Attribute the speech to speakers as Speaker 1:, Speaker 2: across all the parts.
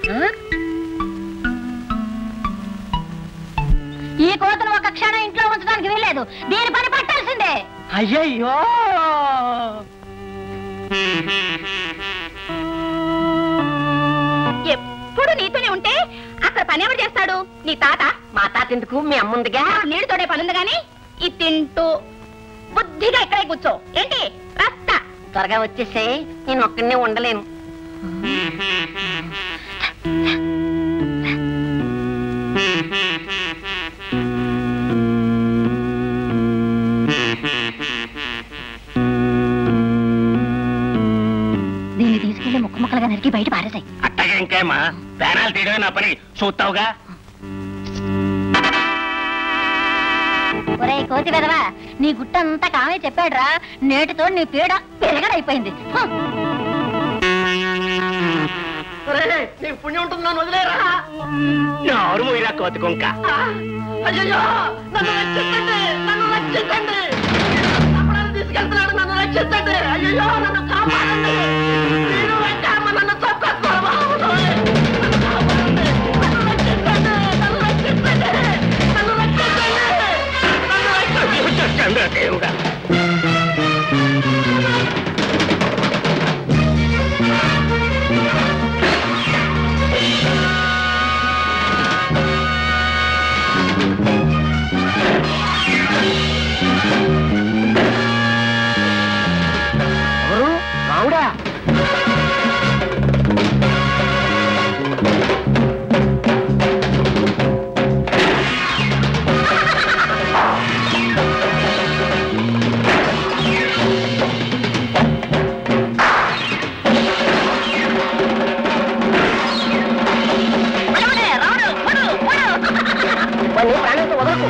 Speaker 1: ఈ కోతను ఒక క్షణం ఇంట్లో ఉంచడానికి వీల్లేదు. దీని పని పట్టాల్సిందే.
Speaker 2: అయ్యయ్యో
Speaker 1: ఎప్పుడు నీతోనే ఉంటే అక్కడ పని ఎవరు చేస్తాడు? నీ తాత.
Speaker 2: మా తాత ఎందుకు? మీ అమ్ముందిగా.
Speaker 1: నీళ్ళు తోడే పనుంది గాని ఇది తింటూ బుద్ధిగా ఇక్కడే కూర్చో. ఏంటి రస్తా?
Speaker 2: త్వరగా వచ్చేసే, నేను ఒక్కడనే ఉండలేను.
Speaker 1: దీన్ని తీసుకెళ్లి ముక్క ముక్కలుగా నరికి బయట పారేసాయి.
Speaker 3: అట్టగా ఇంకేమా ప్రాణాలు తీయడమే నా పని, చూస్తావుగా.
Speaker 1: ఒరే కోతి వెదవా, నీ గుట్టంతా కామే చెప్పాడురా. నేటితో నీ పీడ పెరగడైపోయింది.
Speaker 2: నీకు పుణ్యం ఉంటుంది, నన్ను వదిలేరా.
Speaker 3: నోరు మూయరా కోతి కుంక.
Speaker 2: అయ్యో నన్ను రక్షించండి, నన్ను రక్షించండి. తీసుకెళ్తున్నాడు, నన్ను రక్షించండి. అయ్యో నన్ను కాపాడండి. నేను వెంకమ్మ నన్ను చంపేస్తాను. నన్ను కాపాడండి, నన్ను రక్షించండి, నన్ను రక్షించండి, నన్ను రక్షించండి, నన్ను
Speaker 3: దేవుడా.
Speaker 2: రావుడా. ప్రాణంతో వదలకు.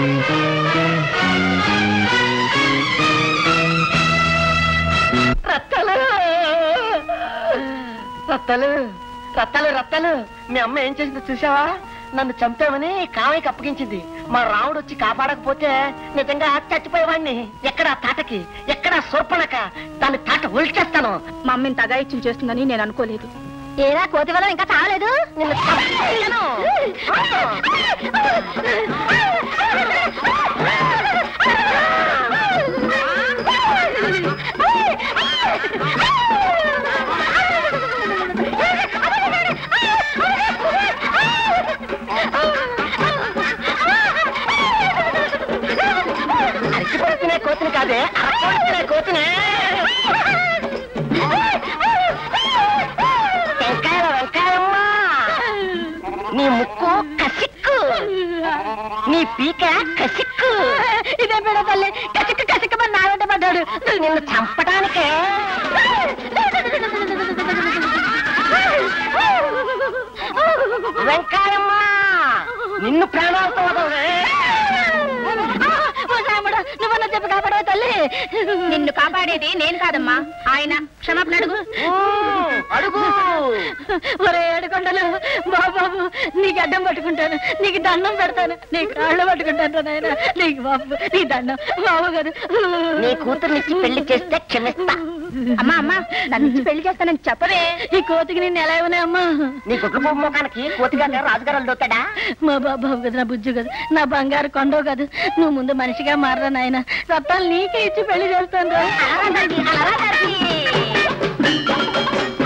Speaker 2: రత్తాలు రత్తాలు రత్తాలు, మీ అమ్మ ఏం చేసిందో చూసావా? నన్ను చంపామని కామయ్యకి అప్పగించింది. మా రాముడు వచ్చి కాపాడకపోతే నిజంగా చచ్చిపోయేవాడిని. ఎక్కడా తాటకి, ఎక్కడా సూర్పణక, దాన్ని తాట ఒలిచేస్తాను.
Speaker 1: మా అమ్మని తగాయిచ్చి చేస్తుందని నేను అనుకోలేదు. ఏరా కోతి వల్ల ఇంకా చావలేదు.
Speaker 2: నిన్ను చంపేయను. అరిచిపడుతున్నా కోతిని కాదే, అరపడుతున్నా కోతినే. వెంకాయల వెంకాయమ్మ, నీ ముక్కు కసిక్కు, నీ పీక కసిక్కు.
Speaker 1: ఇదే పేడ తల్లి కసిక్కు కసిక్కమని నా వెంట పడ్డాడు.
Speaker 2: నిన్ను చంపడానికే. వెంకాయమ్మ, నిన్ను ప్రాణాలతో వదలవే.
Speaker 1: నువ్వన్నా చెప్పి కాపాడవా తల్లి? నిన్ను కాపాడేది నేను కాదమ్మా, ఆయన. క్షమాపణ అడుగు.
Speaker 2: అడుగు.
Speaker 1: ఒరే ఏడుకొండలు, బాబు నీకు అడ్డం పట్టుకుంటాను, నీకు దండం పెడతాను, నీకు కాళ్ళు పట్టుకుంటాను నాయన. నీకు బాబు, నీ దండం బాబు గారు.
Speaker 2: నీ కూతుర్నిచ్చి పెళ్లి చేస్తే క్షమిస్తా.
Speaker 1: అమ్మా అమ్మా, నన్ను ఇచ్చి పెళ్లి చేస్తానని చెప్పవే. ఈ కోతికి నేను ఎలా ఇవ్వనే అమ్మా?
Speaker 2: నీ గుడ్ల బొమ్మ ముఖానికి కోతిగా రాజుగారు దొక్కాడా?
Speaker 1: మా బాబు కదా, నా బుజ్జు కదా, నా బంగారు కొండవు కాదు. నువ్వు ముందు మనిషిగా మారరా నాయన. రత్తాలు నీకే ఇచ్చి పెళ్లి చేస్తాను రా.